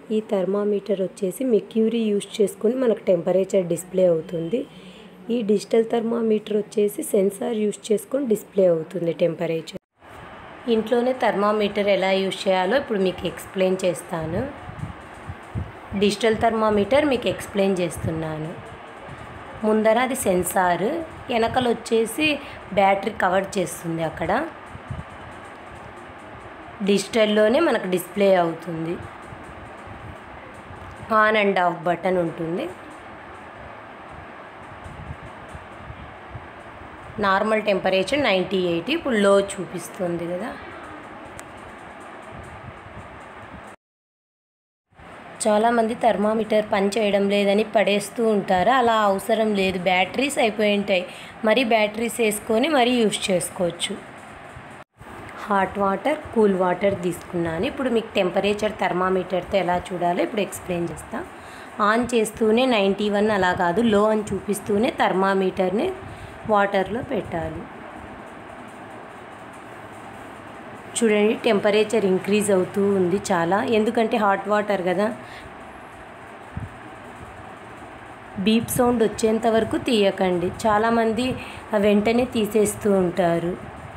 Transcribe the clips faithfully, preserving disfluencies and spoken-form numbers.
ఈ థర్మామీటర్ వచ్చేసి mercury use చేసుకొని మనకు టెంపరేచర్ డిస్ప్లే అవుతుంది. ఈ డిజిటల్ థర్మామీటర్ వచ్చేసి సెన్సార్ యూస్ చేసుకొని డిస్ప్లే అవుతుంది టెంపరేచర్. ఇంట్లోనే థర్మామీటర్ ఎలా యూస్ చేయాలో ఇప్పుడు మీకు ఎక్స్ప్లెయిన్ చేస్తాను. డిజిటల్ థర్మామీటర్ మీకు ఎక్స్ప్లెయిన్ చేస్తున్నాను. ముందర అది సెన్సార్, వెనకల వచ్చేసి బ్యాటరీ కవర్ చేస్తుంది. అక్కడ డిజిటల్లోనే మనకు డిస్ప్లే అవుతుంది. ఆన్ అండ్ ఆఫ్ బటన్ ఉంటుంది. నార్మల్ టెంపరేచర్ నైంటీ ఎయిట్, ఇప్పుడు లో చూపిస్తుంది కదా. చాలామంది థర్మామీటర్ పని చేయడం లేదని పడేస్తూ ఉంటారు. అలా అవసరం లేదు, బ్యాటరీస్ అయిపోయి ఉంటాయి. మరి బ్యాటరీస్ వేసుకొని మరీ యూస్ చేసుకోవచ్చు. హాట్ వాటర్, కూల్ వాటర్ తీసుకున్నాను. ఇప్పుడు మీకు టెంపరేచర్ థర్మామీటర్తో ఎలా చూడాలో ఇప్పుడు ఎక్స్ప్లెయిన్ చేస్తా. ఆన్ చేస్తూనే నైంటీ వన్ అలా కాదు, లో అని చూపిస్తూనే థర్మామీటర్ని వాటర్లో పెట్టాలి. చూడండి టెంపరేచర్ ఇంక్రీజ్ అవుతూ ఉంది చాలా, ఎందుకంటే హాట్ వాటర్ కదా. బీప్ సౌండ్ వచ్చేంత వరకు తీయకండి, చాలామంది వెంటనే తీసేస్తూ ఉంటారు.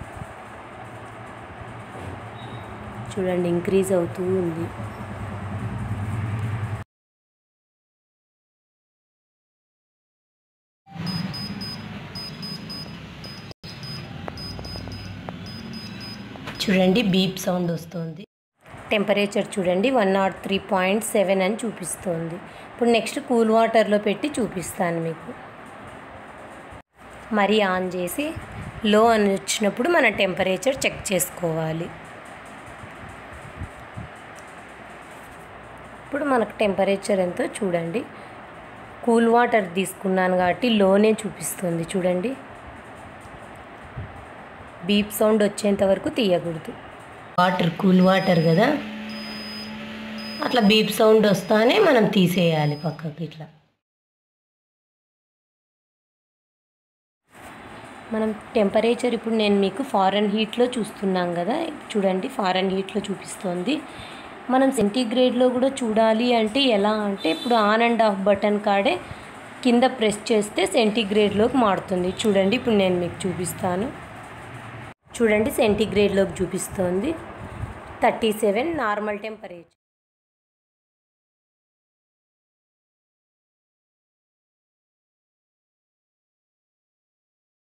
చూడండి ఇంక్రీజ్ అవుతూ ఉంది. చూడండి బీప్ సౌండ్ వస్తుంది. టెంపరేచర్ చూడండి one nought three point seven అని చూపిస్తుంది. ఇప్పుడు నెక్స్ట్ కూల్ వాటర్లో పెట్టి చూపిస్తాను మీకు. మరి ఆన్ చేసి లో అని వచ్చినప్పుడు మన టెంపరేచర్ చెక్ చేసుకోవాలి. ఇప్పుడు మనకు టెంపరేచర్ ఎంతో చూడండి. కూల్ వాటర్ తీసుకున్నాను కాబట్టి లోనే చూపిస్తుంది. చూడండి బీప్ సౌండ్ వచ్చేంత వరకు తీయకూడదు. వాటర్ కూల్ వాటర్ కదా, అట్లా బీప్ సౌండ్ వస్తానే మనం తీసేయాలి పక్కకి. ఇట్లా మనం టెంపరేచర్ ఇప్పుడు నేను మీకు ఫారెన్ హీట్లో చూస్తున్నాం కదా, చూడండి ఫారెన్ హీట్లో చూపిస్తుంది. మనం సెంటీగ్రేడ్లో కూడా చూడాలి అంటే ఎలా అంటే ఇప్పుడు ఆన్ అండ్ ఆఫ్ బటన్ కాడే కింద ప్రెస్ చేస్తే సెంటీగ్రేడ్లోకి మారుతుంది. చూడండి ఇప్పుడు నేను మీకు చూపిస్తాను. చూడండి సెంటీగ్రేడ్లోకి చూపిస్తుంది థర్టీ సెవెన్ నార్మల్ టెంపరేచర్.